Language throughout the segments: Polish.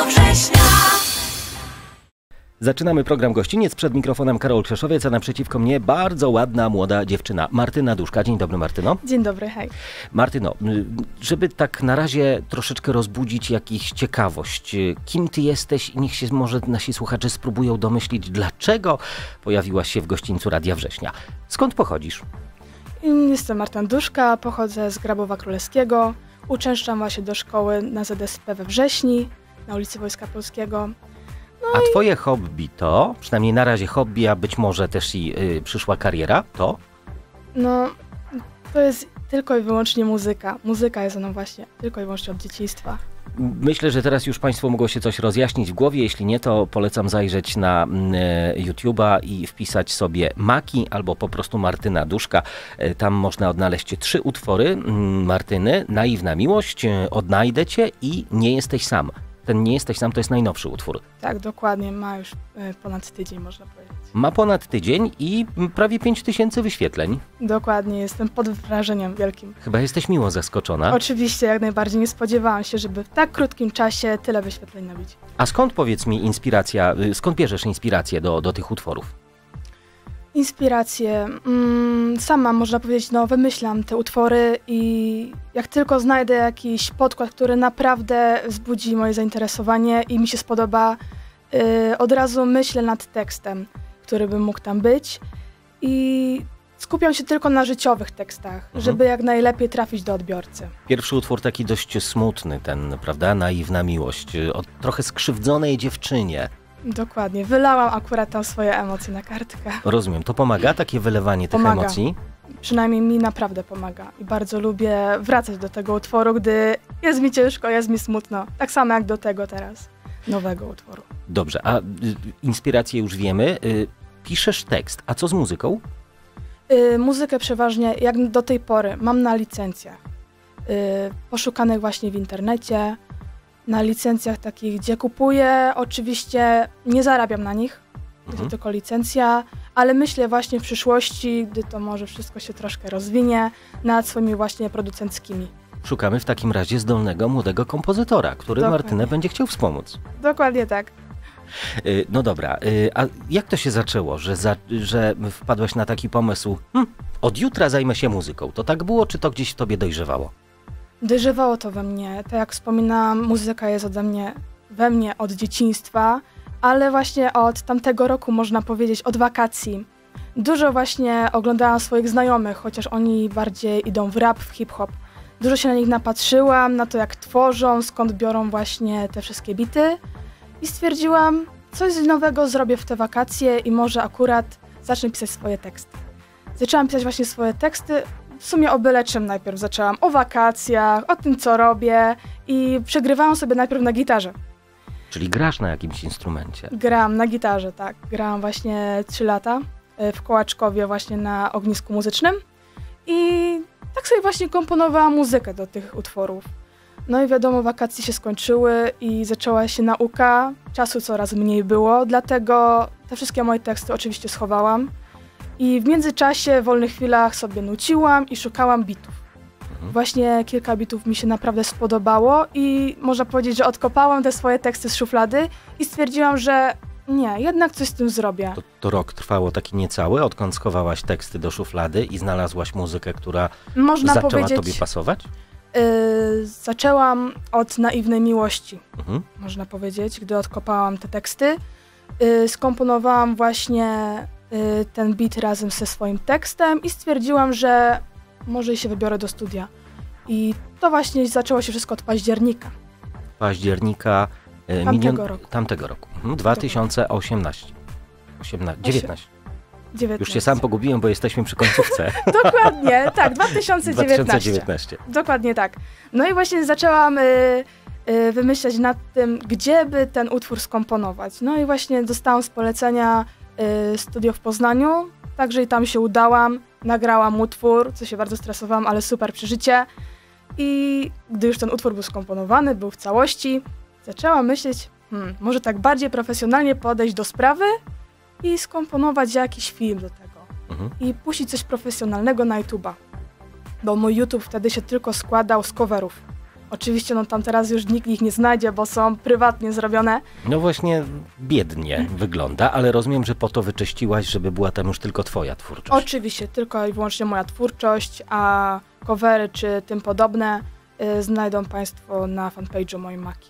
września. Zaczynamy program Gościniec. Przed mikrofonem Karol Krzeszowiec, a naprzeciwko mnie bardzo ładna, młoda dziewczyna. Martyna Duszka. Dzień dobry, Martyno. Dzień dobry, hej. Martyno, żeby tak na razie troszeczkę rozbudzić jakąś ciekawość, kim ty jesteś i niech się może nasi słuchacze spróbują domyślić, dlaczego pojawiłaś się w gościńcu Radia Września. Skąd pochodzisz? Jestem Martyna Duszka, pochodzę z Grabowa Królewskiego. Uczęszczam właśnie do szkoły na ZSP we Wrześni, na ulicy Wojska Polskiego. A twoje hobby to, przynajmniej na razie hobby, a być może też i przyszła kariera, to? No, to jest tylko i wyłącznie muzyka. Muzyka jest ona właśnie tylko i wyłącznie od dzieciństwa. Myślę, że teraz już Państwu mogło się coś rozjaśnić w głowie. Jeśli nie, to polecam zajrzeć na YouTube'a i wpisać sobie Maki albo po prostu Martyna Duszka. Tam można odnaleźć 3 utwory Martyny. Naiwna miłość, Odnajdę cię i Nie jesteś sam. Ten Nie jesteś sam to jest najnowszy utwór. Tak, dokładnie. Ma już ponad tydzień, można powiedzieć. Ma ponad tydzień i prawie 5000 wyświetleń. Dokładnie, jestem pod wrażeniem wielkim. Chyba jesteś miło zaskoczona. Oczywiście, jak najbardziej. Nie spodziewałam się, żeby w tak krótkim czasie tyle wyświetleń nabić. A skąd, powiedz mi, inspiracja, skąd bierzesz inspirację do tych utworów? Inspiracje. Sama, można powiedzieć, wymyślam te utwory i jak tylko znajdę jakiś podkład, który naprawdę wzbudzi moje zainteresowanie i mi się spodoba, od razu myślę nad tekstem, który by mógł tam być i skupiam się tylko na życiowych tekstach, żeby jak najlepiej trafić do odbiorcy. Pierwszy utwór taki dość smutny, ten, prawda, Naiwna miłość, o trochę skrzywdzonej dziewczynie. Dokładnie. Wylałam akurat tam swoje emocje na kartkę. Rozumiem. To pomaga takie wylewanie tych emocji? Przynajmniej mi naprawdę pomaga. I bardzo lubię wracać do tego utworu, gdy jest mi ciężko, jest mi smutno. Tak samo jak do tego teraz nowego utworu. Dobrze, a inspiracje już wiemy. Piszesz tekst, a co z muzyką? Muzykę przeważnie, jak do tej pory, mam na licencjach. Poszukanych właśnie w internecie. Na licencjach takich, gdzie kupuję, oczywiście nie zarabiam na nich, to tylko licencja, ale myślę właśnie w przyszłości, gdy to może wszystko się troszkę rozwinie, nad swoimi właśnie producenckimi. Szukamy w takim razie zdolnego, młodego kompozytora, który Dokładnie. Martynę będzie chciał wspomóc. Dokładnie tak. No dobra, a jak to się zaczęło, że wpadłaś na taki pomysł, od jutra zajmę się muzyką? To tak było, czy to gdzieś w tobie dojrzewało? Dojrzewało to we mnie. Tak jak wspominałam, muzyka jest we mnie od dzieciństwa, ale właśnie od tamtego roku, można powiedzieć, od wakacji. Dużo właśnie oglądałam swoich znajomych, chociaż oni bardziej idą w rap, w hip-hop. Dużo się na nich napatrzyłam, na to jak tworzą, skąd biorą właśnie te wszystkie bity i stwierdziłam, coś nowego zrobię w te wakacje i może akurat zacznę pisać swoje teksty. Zaczęłam pisać właśnie swoje teksty, w sumie o byle czym najpierw zaczęłam, o wakacjach, o tym co robię i przegrywałam sobie najpierw na gitarze. Czyli grasz na jakimś instrumencie? Gram na gitarze, tak. Grałam właśnie 3 lata w Kołaczkowie właśnie na ognisku muzycznym i tak sobie właśnie komponowałam muzykę do tych utworów. No i wiadomo, wakacje się skończyły i zaczęła się nauka, czasu coraz mniej było, dlatego te wszystkie moje teksty oczywiście schowałam. I w międzyczasie, w wolnych chwilach sobie nuciłam i szukałam bitów. Właśnie kilka bitów mi się naprawdę spodobało i można powiedzieć, że odkopałam te swoje teksty z szuflady i stwierdziłam, że nie, jednak coś z tym zrobię. To rok trwało taki niecały, odkąd schowałaś teksty do szuflady i znalazłaś muzykę, która zaczęła tobie pasować? Zaczęłam od Naiwnej miłości, można powiedzieć, gdy odkopałam te teksty. Skomponowałam właśnie ten beat razem ze swoim tekstem i stwierdziłam, że może się wybiorę do studia. I to właśnie zaczęło się wszystko od października. Października tamtego roku. 2018. 19. Już się sam pogubiłem, bo jesteśmy przy końcówce. Dokładnie, tak, 2019. Dokładnie tak. No i właśnie zaczęłam wymyślać nad tym, gdzie by ten utwór skomponować. No i właśnie dostałam z polecenia studio w Poznaniu, także i tam się udałam, nagrałam utwór, co się bardzo stresowałam, ale super przeżycie. I gdy już ten utwór był skomponowany, był w całości, zaczęłam myśleć, może tak bardziej profesjonalnie podejść do sprawy i skomponować jakiś film do tego. I puścić coś profesjonalnego na YouTube'a. Bo mój YouTube wtedy się tylko składał z coverów. Oczywiście no tam teraz już nikt ich nie znajdzie, bo są prywatnie zrobione. No właśnie biednie wygląda, ale rozumiem, że po to wyczyściłaś, żeby była tam już tylko twoja twórczość. Oczywiście, tylko i wyłącznie moja twórczość, a covery czy tym podobne znajdą Państwo na fanpage'u mojej Maki.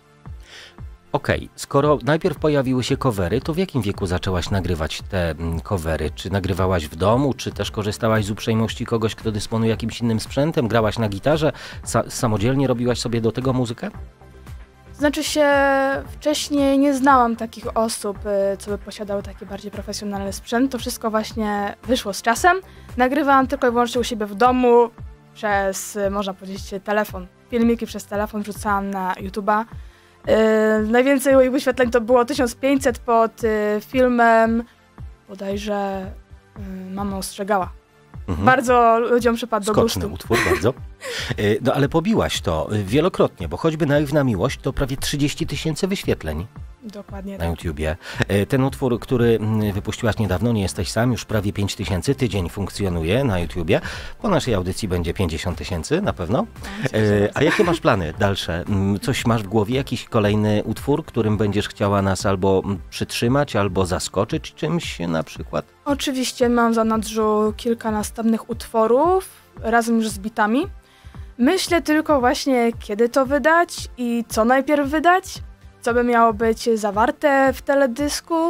Okej, skoro najpierw pojawiły się covery, to w jakim wieku zaczęłaś nagrywać te covery? Czy nagrywałaś w domu, czy też korzystałaś z uprzejmości kogoś, kto dysponuje jakimś innym sprzętem? Grałaś na gitarze? Samodzielnie robiłaś sobie do tego muzykę? Znaczy się, wcześniej nie znałam takich osób, co by posiadały taki bardziej profesjonalny sprzęt. To wszystko właśnie wyszło z czasem. Nagrywałam tylko i wyłącznie u siebie w domu przez, można powiedzieć, telefon. Filmiki przez telefon wrzucałam na YouTube'a. Najwięcej moich wyświetleń to było 1500 pod filmem, bodajże Mama ostrzegała. Bardzo ludziom przypadł do gustu. Skoczny utwór, bardzo. No ale pobiłaś to wielokrotnie, bo choćby Naiwna Miłość to prawie 30 000 wyświetleń. Dokładnie Na tak. YouTubie. Ten utwór, który wypuściłaś niedawno, Nie jesteś sam, już prawie 5000, tydzień funkcjonuje na YouTubie. Po naszej audycji będzie 50 000 na pewno. A jakie masz plany dalsze? Coś masz w głowie, jakiś kolejny utwór, którym będziesz chciała nas albo przytrzymać, albo zaskoczyć czymś na przykład? Oczywiście mam w zanadrzu kilka następnych utworów, razem już z bitami. Myślę tylko właśnie, kiedy to wydać i co najpierw wydać, co by miało być zawarte w teledysku,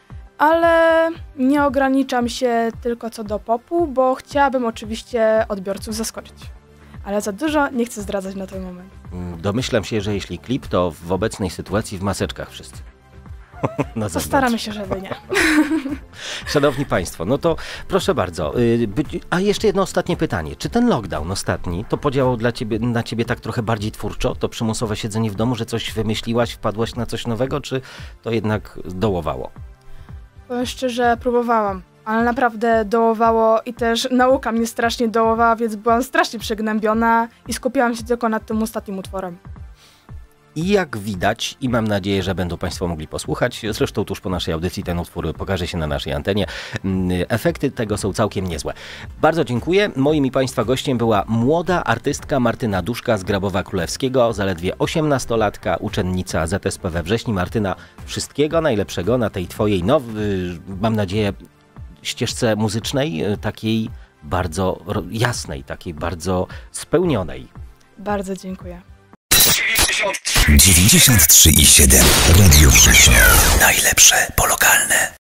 ale nie ograniczam się tylko co do popu, bo chciałabym oczywiście odbiorców zaskoczyć. Ale za dużo nie chcę zdradzać na ten moment. Domyślam się, że jeśli klip, to w obecnej sytuacji w maseczkach wszyscy. Postaramy się, żeby nie. Szanowni Państwo, no to proszę bardzo. A jeszcze jedno ostatnie pytanie. Czy ten lockdown ostatni to podziałał na ciebie tak trochę bardziej twórczo? To przymusowe siedzenie w domu, że coś wymyśliłaś, wpadłaś na coś nowego, czy to jednak dołowało? Powiem szczerze, próbowałam, ale naprawdę dołowało i też nauka mnie strasznie dołowała, więc byłam strasznie przygnębiona i skupiałam się tylko nad tym ostatnim utworem. I jak widać, i mam nadzieję, że będą Państwo mogli posłuchać, zresztą tuż po naszej audycji ten utwór pokaże się na naszej antenie, efekty tego są całkiem niezłe. Bardzo dziękuję. Moim i Państwa gościem była młoda artystka Martyna Duszka z Grabowa Królewskiego, zaledwie 18-latka, uczennica ZSP we Wrześni. Martyna, wszystkiego najlepszego na tej Twojej, mam nadzieję, ścieżce muzycznej, takiej bardzo jasnej, takiej bardzo spełnionej. Bardzo dziękuję. 93,7 Radio Września. Najlepsze po lokalne.